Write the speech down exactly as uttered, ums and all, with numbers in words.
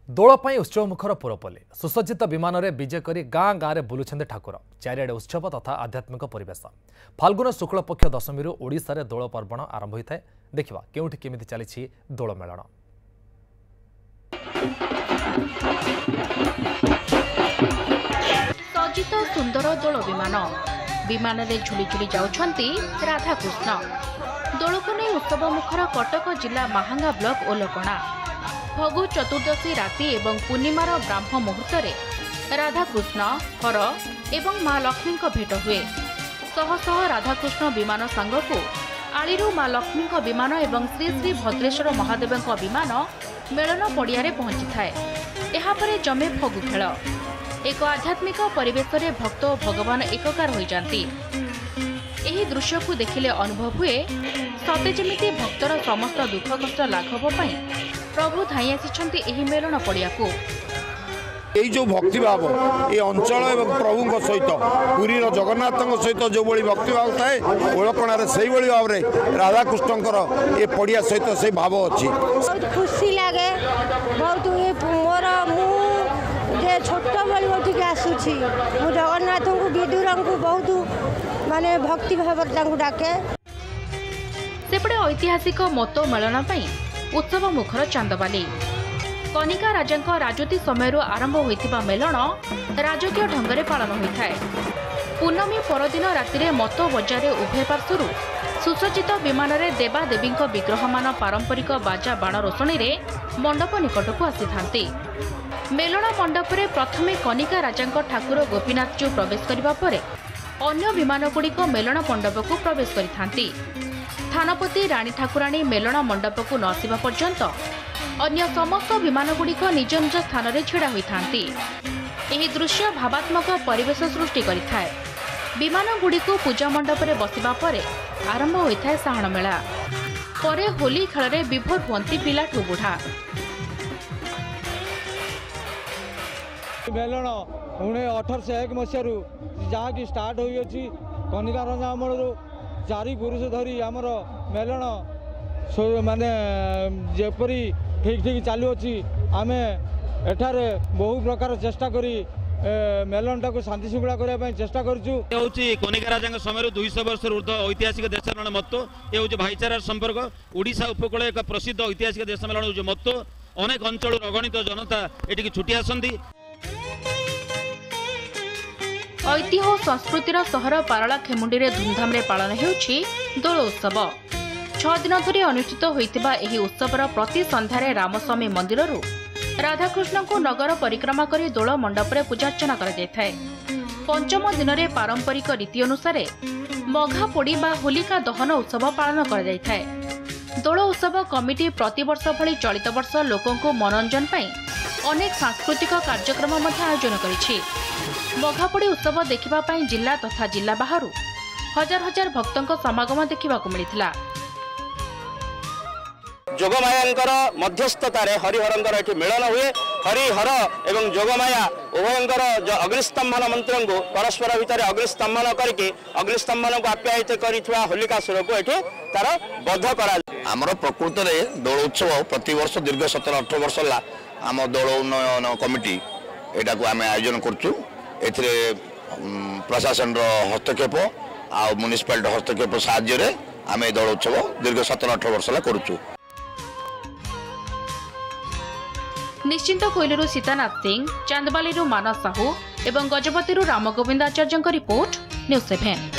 ଦୋଳପାଇଁ उत्सव मुखर पुरपल्ली सुसज्जित विमान में विजय कर गाँ गाँव में बुलुंट ठाकुर चारिड़े उत्सव तथा आध्यात्मिक परिवेश फाल्गुन शुक्ल पक्ष दशमी ओडिशा रे दोल पर्वण आरंभ होता है। देखा केउठी केमिति चली दोल मेलन। सज्जित सुंदर दोल विमान विमान में झुली झुली जाउछंती राधाकृष्ण। दोल को नहीं उत्सव मुखर कटक जिला महांगा ब्लॉक ओलकणा भगु चतुर्दशी राति एवं पूर्णिमार ब्राह्म मुहूर्त राधाकृष्ण हर एवं माँ लक्ष्मी भेट हुए। शह शह राधाकृष्ण विमान सांगकु आलीरू माँ लक्ष्मी विमान एवं श्री श्री भद्रेश्वर महादेव विमान मेलन पड़िया पहुंची थाए। यापर जमे फगु खेल एक आध्यात्मिक परिवेश रे भक्त और भगवान एकाकार हो जाती। यही दृश्य को देखिले अनुभव हुए सते जेमिति भक्तर समस्त दुख कष्ट लाघव पाई प्रभु धाई आसी एही मेलन पड़िया को। यही जो भक्ति भाव ये अंचल एवं प्रभु सहित पुरी जगन्नाथ सहित जो बड़ी भक्ति भाव थाए ओलकणार से भाव में राधाकृष्ण ये पड़िया सहित से भाव अच्छी। बहुत खुशी लगे बहुत मोर मुझे छोट बड़ी बहुत आसूसी मु जगन्नाथ को विदुर को बहुत माने भक्ति भाव डाके। सेपटे ऐतिहासिक मतो मेलन उत्सव मुखर चांदबाली कनिका राजा राजती समय आरंभ होइथिबा मेलन राजकीय ढंगरे पालन होता है। पूर्णमी परदिन राति मत बजार उभय पार्श्वर सुसज्जित विमान में देवादेवी विग्रह मान पारंपरिक बाजा बाण रोषणी रे मंडप निकट को आसी थांती। मेलन मंडप रे प्रथमे कनिका राजा ठाकुर गोपीनाथ जी प्रवेश करबा परे अन्य विमान गुड़िक मेलन मंडप को प्रवेश करिथांती। थानपति रानी ठाकुराणी मेलन मंडप को नसिबा पर्यंत अन्य समस्त विमान गुड़िक निज निज स्थान में छिड़ा होइथांती। एही दृश्य भावात्मक परिवेश सृष्टि करिथाए। विमान गुड़िक पूजा मंडप में बसिबा परे आरंभ होइथाए साहण मेला। परे होली खेल में विभोर हुअंती पिलाठू बुढ़ा। मेलन उन्हें अठरश एक मसीह जहाँ की स्टार्ट होइछि कनिका राजा अमल चारि पुरुष धरी आमर मेलन माने जेपरी ठीक ठीक चलुअछि आम एठारे बहु प्रकार चेष्टा करी मेलन टाक शांति श्रृंखला करने चेष्टा करूँ। कनिका राजा समय दुई सौ वर्ष ऊर्ध ऐतिहासिक देश मेलन मत्तो ये हूँ भाईचारार संपर्क ओडिशा उपकूल एक प्रसिद्ध ऐतिहासिक देश मेलन हूँ मत्तो अनेक अंचल अगणित जनता एटिकी छुटी आसती। ऐतिह्य और संस्कृतिर सहर पारला खेमुंडी रे धूमधाम रे पालन हेउछि दोल उत्सव। छह दिन धरी अनुष्ठित होइतिबा एही उत्सवर प्रति संध्यारे रामस्वामी मंदिररू राधाकृष्ण को नगर परिक्रमा करी दोल मंडप रे पूजार्चना करा जायथाय। पंचम दिन रे पारंपरिक रीति अनुसार मघा पोड़ी बा होलिका दहन उत्सव पालन करा जायथाय। दोल उत्सव कमिटी प्रतिवर्ष भली चलित वर्ष लोकों को मनोरंजन पाई अनेक सांस्कृतिक कार्यक्रम मध्य आयोजन करिछि। मघापोड़ी उत्सव देखिबा पाई जिला तथा जिला बाहरु हजार हजार भक्तों समागम देखा मिलता। जोगमायांकर मध्यस्थतार हरिहरंकर एठी मिलन हुए। हरिहर एवं जोगमाया उभयंकर जो अग्निस्तंभन मंत्र को परस्पर भितर अग्निस्तंभन करके अग्निस्तंभन को आप्यायित करिथुआ होलिकासुर को एठी तार बध करा। आमर प्रकृत में दोल उत्सव प्रति वर्ष दीर्घ सतर अठर वर्ष ला आम दोल उन्नयन कमिटी एटा को आम आयोजन करछु। एथिरे प्रशासन हस्तक्षेप आ म्युनिसिपालिटी हस्तक्षेप साहाय्य आम दोल उत्सव दीर्घ सतर अठर वर्ष ला करूछु। निश्चिंत कोइलरू सीतानाथ सिंह, चांदबाली मानस साहू एवं Gajapati Ramgovind Acharya report news seven.